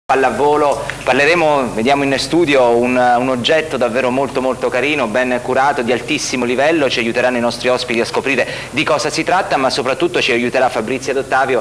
Pallavolo, parleremo, vediamo in studio un oggetto davvero molto carino, ben curato, di altissimo livello. Ci aiuteranno i nostri ospiti a scoprire di cosa si tratta, ma soprattutto ci aiuterà Fabrizia D'Ottavio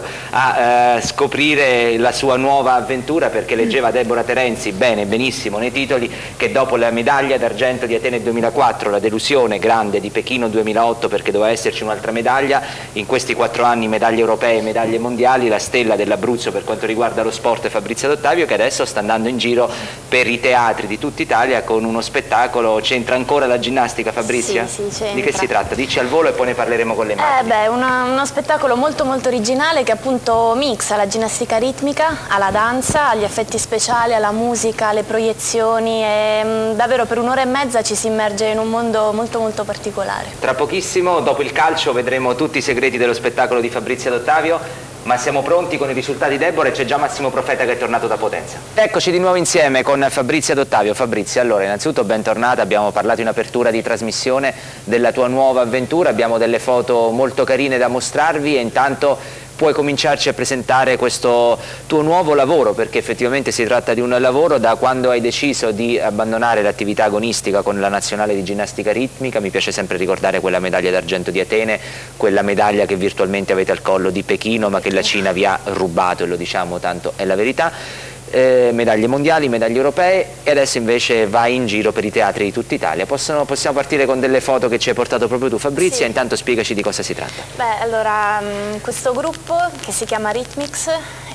a scoprire la sua nuova avventura, perché leggeva Deborah Terenzi benissimo nei titoli che dopo la medaglia d'argento di Atene 2004, la delusione grande di Pechino 2008 perché doveva esserci un'altra medaglia, in questi 4 anni medaglie europee, medaglie mondiali, la stella dell'Abruzzo per quanto riguarda lo sport è Fabrizia D'Ottavio, che adesso sta andando in giro per i teatri di tutta Italia con uno spettacolo. C'entra ancora la ginnastica, Fabrizia? Sì, c'entra. Di che si tratta? Dici al volo e poi ne parleremo con le immagini. Uno spettacolo molto originale che appunto mixa la ginnastica ritmica alla danza, agli effetti speciali, alla musica, alle proiezioni e davvero per 1 ora e mezza ci si immerge in un mondo molto particolare. Tra pochissimo, dopo il calcio, vedremo tutti i segreti dello spettacolo di Fabrizia D'Ottavio. Ma siamo pronti con i risultati, Deborah, e c'è già Massimo Profeta che è tornato da Potenza. Eccoci di nuovo insieme con Fabrizia D'Ottavio. Fabrizia, allora innanzitutto bentornata, abbiamo parlato in apertura di trasmissione della tua nuova avventura, abbiamo delle foto molto carine da mostrarvi e intanto puoi cominciarci a presentare questo tuo nuovo lavoro, perché effettivamente si tratta di un lavoro. Da quando hai deciso di abbandonare l'attività agonistica con la nazionale di ginnastica ritmica, mi piace sempre ricordare quella medaglia d'argento di Atene, quella medaglia che virtualmente avete al collo di Pechino ma che la Cina vi ha rubato, e lo diciamo tanto è la verità. Medaglie mondiali, medaglie europee, e adesso invece vai in giro per i teatri di tutta Italia. Possiamo partire con delle foto che ci hai portato proprio tu, Fabrizia, sì. Intanto spiegaci di cosa si tratta. Allora, questo gruppo che si chiama Rhythmix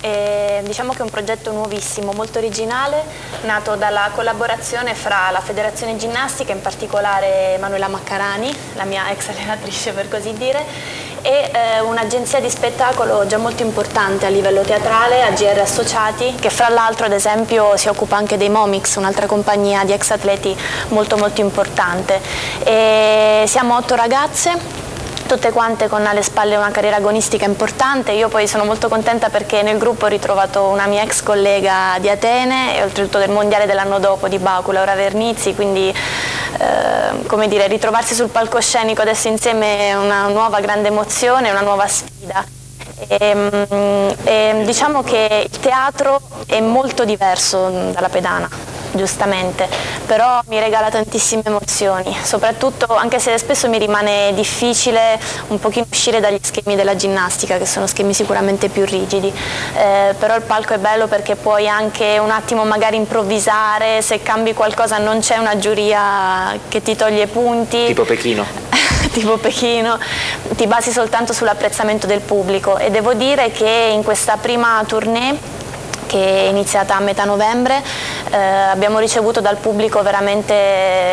diciamo che è un progetto nuovissimo, molto originale, nato dalla collaborazione fra la Federazione Ginnastica, in particolare Emanuela Maccarani, la mia ex allenatrice per così dire, e un'agenzia di spettacolo già molto importante a livello teatrale, AGR Associati, che fra l'altro ad esempio si occupa anche dei Momix, un'altra compagnia di ex atleti molto importante. E siamo 8 ragazze, tutte quante con alle spalle una carriera agonistica importante. Io poi sono molto contenta perché nel gruppo ho ritrovato una mia ex collega di Atene e oltretutto del mondiale dell'anno dopo di Baku, Laura Vernizzi, quindi come dire, ritrovarsi sul palcoscenico adesso insieme è una nuova grande emozione, una nuova sfida. Diciamo che il teatro è molto diverso dalla pedana, giustamente, però mi regala tantissime emozioni, soprattutto anche se spesso mi rimane difficile un pochino uscire dagli schemi della ginnastica, che sono schemi sicuramente più rigidi, però il palco è bello perché puoi anche un attimo magari improvvisare, se cambi qualcosa non c'è una giuria che ti toglie punti. Tipo Pechino. Tipo Pechino, ti basi soltanto sull'apprezzamento del pubblico, e devo dire che in questa prima tournée, che è iniziata a metà novembre, abbiamo ricevuto dal pubblico veramente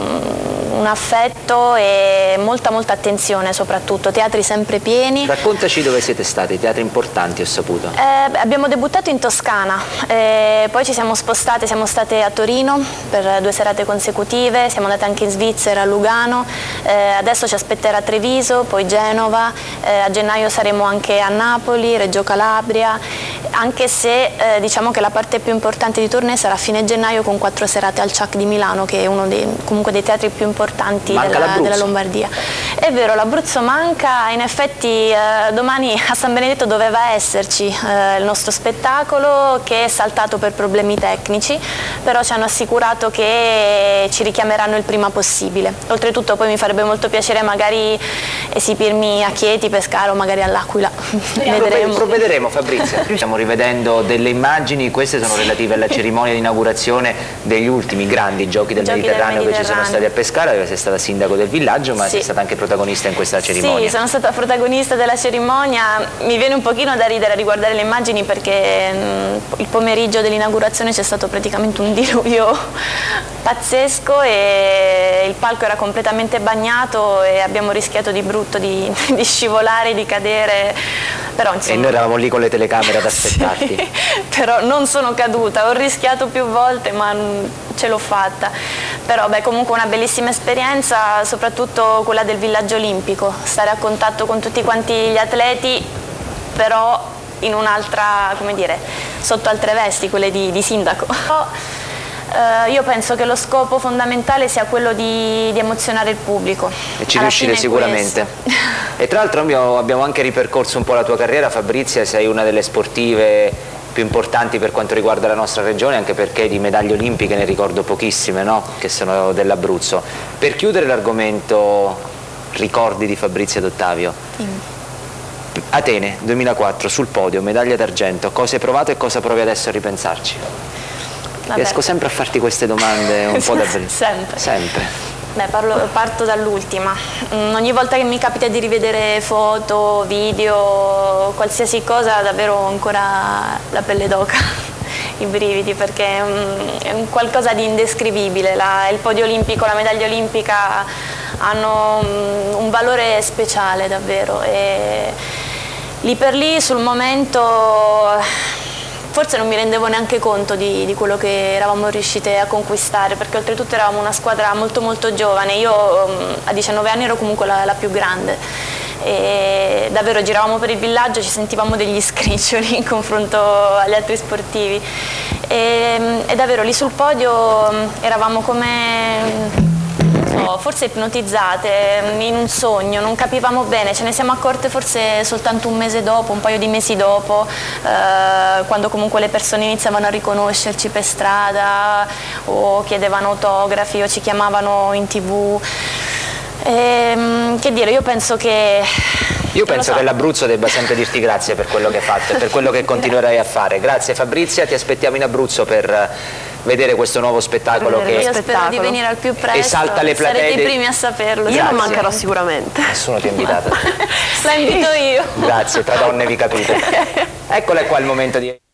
un affetto e molta attenzione, soprattutto teatri sempre pieni. Raccontaci dove siete stati, teatri importanti ho saputo. Abbiamo debuttato in Toscana, poi ci siamo spostate, siamo state a Torino per 2 serate consecutive, siamo andate anche in Svizzera, a Lugano, adesso ci aspetterà Treviso, poi Genova, a gennaio saremo anche a Napoli, Reggio Calabria, anche se diciamo che la parte più importante di tournée sarà a fine gennaio con 4 serate al CIAC di Milano, che è uno comunque dei teatri più importanti della Lombardia. È vero, l'Abruzzo manca, in effetti domani a San Benedetto doveva esserci il nostro spettacolo, che è saltato per problemi tecnici, però ci hanno assicurato che ci richiameranno il prima possibile. Oltretutto poi mi farebbe molto piacere magari esibirmi a Chieti, Pescara o magari all'Aquila. Vedremo. Provvederemo, Fabrizia. Stiamo rivedendo delle immagini, queste sono relative alla cerimonia di inaugurazione degli ultimi grandi giochi del Mediterraneo che ci sono stati a Pescara. Sei stata sindaco del villaggio, ma sei stata anche protagonista in questa cerimonia. Sì, sono stata protagonista della cerimonia. Mi viene un pochino da ridere a riguardare le immagini perché il pomeriggio dell'inaugurazione c'è stato praticamente un diluvio pazzesco e il palco era completamente bagnato e abbiamo rischiato di brutto di scivolare, di cadere. Però, insomma, e noi eravamo lì con le telecamere ad aspettarti. Sì, però non sono caduta, ho rischiato più volte ma ce l'ho fatta. Però comunque una bellissima esperienza, soprattutto quella del villaggio olimpico, stare a contatto con tutti quanti gli atleti, però in un'altra, come dire, sotto altre vesti, quelle di sindaco. Io penso che lo scopo fondamentale sia quello di emozionare il pubblico. E ci riuscite sicuramente. E tra l'altro abbiamo anche ripercorso un po' la tua carriera, Fabrizia, sei una delle sportive più importanti per quanto riguarda la nostra regione, anche perché di medaglie olimpiche ne ricordo pochissime, no? Che sono dell'Abruzzo. Per chiudere l'argomento ricordi di Fabrizia D'Ottavio, Atene 2004 sul podio, medaglia d'argento, cosa hai provato e cosa provi adesso a ripensarci? Vabbè. Riesco sempre a farti queste domande un po' da Sempre. Beh, parto dall'ultima. Ogni volta che mi capita di rivedere foto, video, qualsiasi cosa, davvero ancora la pelle d'oca, i brividi, perché è un qualcosa di indescrivibile. Il podio olimpico, la medaglia olimpica hanno un valore speciale davvero, e lì per lì sul momento forse non mi rendevo neanche conto di quello che eravamo riuscite a conquistare, perché oltretutto eravamo una squadra molto molto giovane. Io a 19 anni ero comunque la più grande, e davvero giravamo per il villaggio, ci sentivamo degli scriccioli in confronto agli altri sportivi, e davvero lì sul podio eravamo come, forse ipnotizzate, in un sogno, non capivamo bene, ce ne siamo accorte forse soltanto un mese dopo, un paio di mesi dopo, quando comunque le persone iniziavano a riconoscerci per strada o chiedevano autografi o ci chiamavano in TV. Che dire, io penso che... Io penso che l'Abruzzo debba sempre dirti grazie per quello che hai fatto e per quello che continuerai a fare. Grazie Fabrizia, ti aspettiamo in Abruzzo per vedere questo nuovo spettacolo che io spero di venire al più presto, esalta le platee. Sarete i primi a saperlo. Io non mancherò sicuramente. Nessuno ti ha invitato. La invito io. Grazie, tra donne vi capite. Eccola qua il momento di...